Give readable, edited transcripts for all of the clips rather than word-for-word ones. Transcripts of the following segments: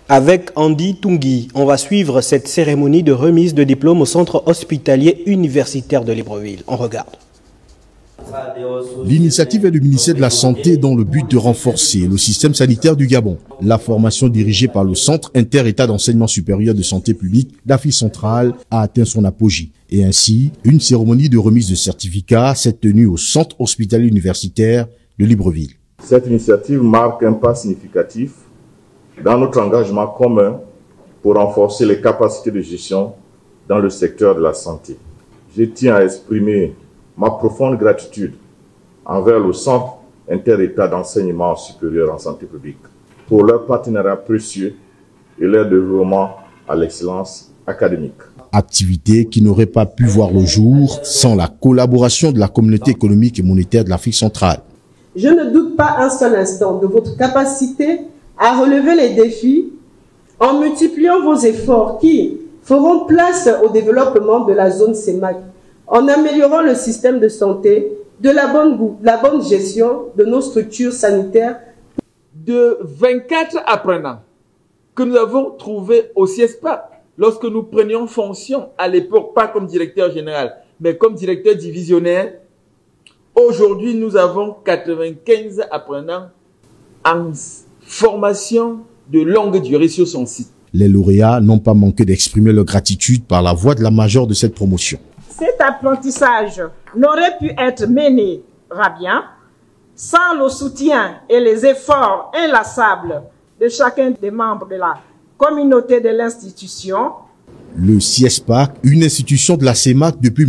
Avec Andy Tungui, on va suivre cette cérémonie de remise de diplôme au centre hospitalier universitaire de Libreville. On regarde. L'initiative est du ministère de la Santé dans le but de renforcer le système sanitaire du Gabon. La formation dirigée par le Centre inter-État d'enseignement supérieur de santé publique d'Afrique centrale a atteint son apogée. Et ainsi, une cérémonie de remise de certificats s'est tenue au centre hospitalier universitaire de Libreville. Cette initiative marque un pas significatif dans notre engagement commun pour renforcer les capacités de gestion dans le secteur de la santé. Je tiens à exprimer ma profonde gratitude envers le Centre inter-État d'enseignement supérieur en santé publique pour leur partenariat précieux et leur développement à l'excellence académique. Activité qui n'aurait pas pu voir le jour sans la collaboration de la communauté économique et monétaire de l'Afrique centrale. Je ne doute pas un seul instant de votre capacité à relever les défis en multipliant vos efforts qui feront place au développement de la zone CEMAC, en améliorant le système de santé, de la bonne gestion de nos structures sanitaires. De 24 apprenants que nous avons trouvés au CIESPAC lorsque nous prenions fonction à l'époque, pas comme directeur général, mais comme directeur divisionnaire, aujourd'hui nous avons 95 apprenants en formation de longue durée sur son site. Les lauréats n'ont pas manqué d'exprimer leur gratitude par la voix de la majeure de cette promotion. Cet apprentissage n'aurait pu être mené bien sans le soutien et les efforts inlassables de chacun des membres de la communauté de l'institution. Le CIESPAC, une institution de la CEMAC depuis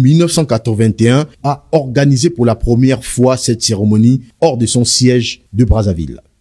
1981, a organisé pour la première fois cette cérémonie hors de son siège de Brazzaville.